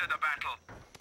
into the battle.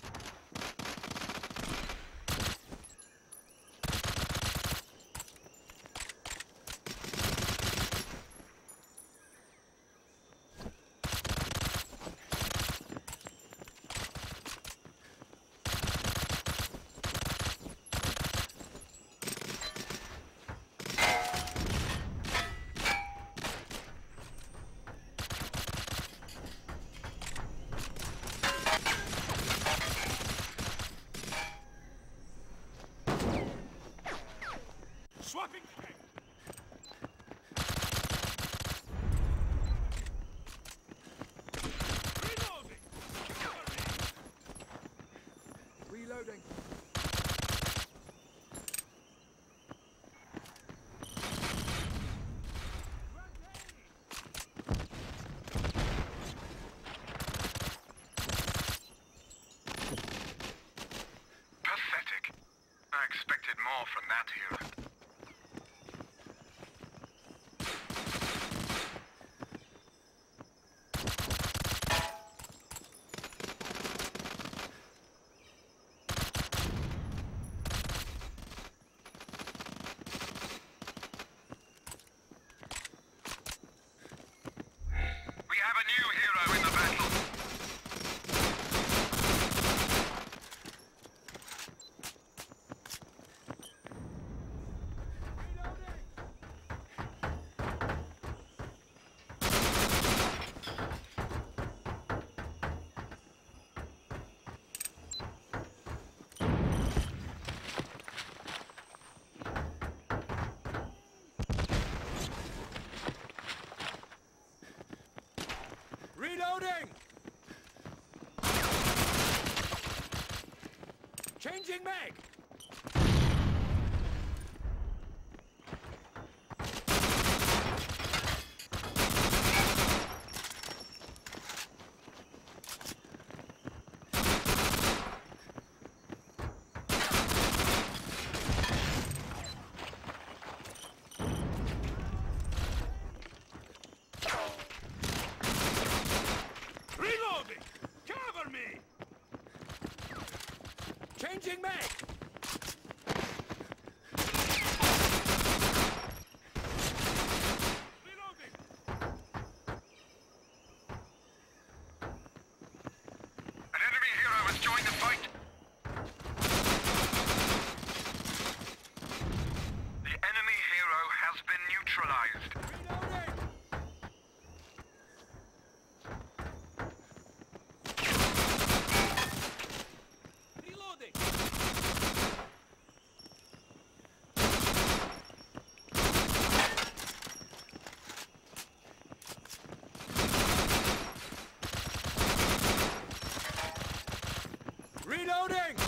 Swapping frag. Reloading. Reloading. Pathetic. I expected more from that hero. We have a new hero in the battle. Reloading! Changing mag! Reloading. Cover me. Changing mag! Reloading. An enemy hero has joined the fight. The enemy hero has been neutralized. Reloading! Reloading! Reloading!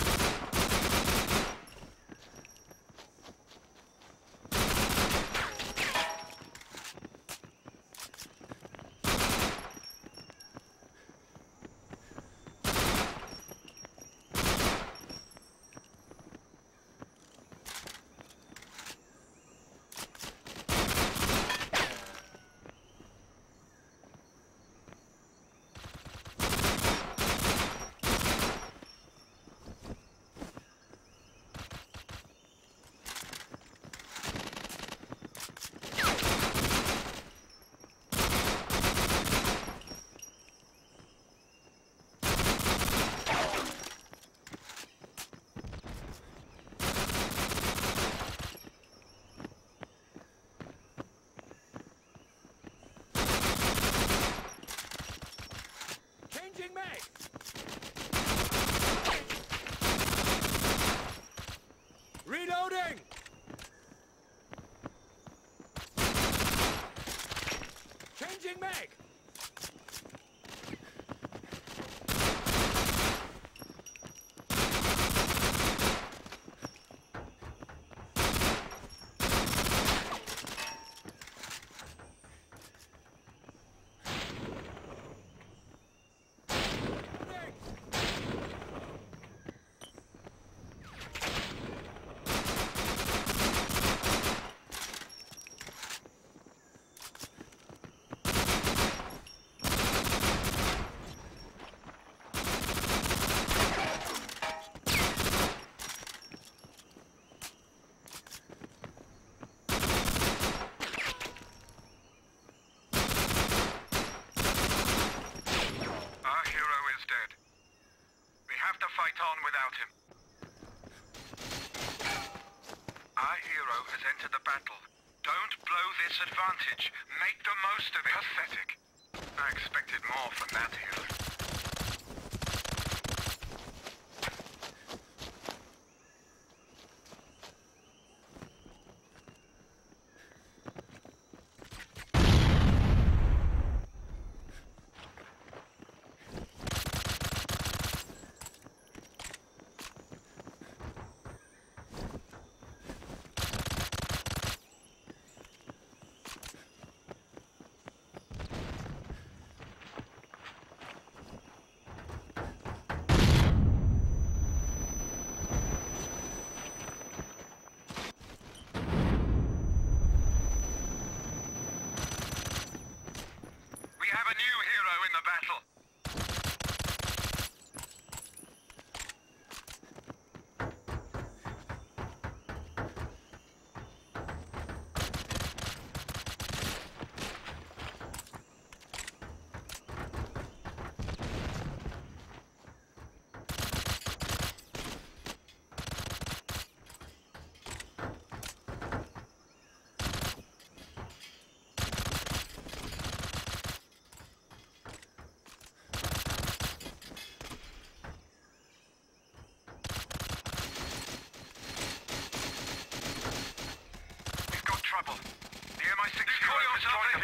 Changing mag! Reloading! Changing mag! this advantage. Make the most of it. Pathetic. I expected more from that hero. We have a new hero in the battle. We've got trouble. The MI6 hero has joined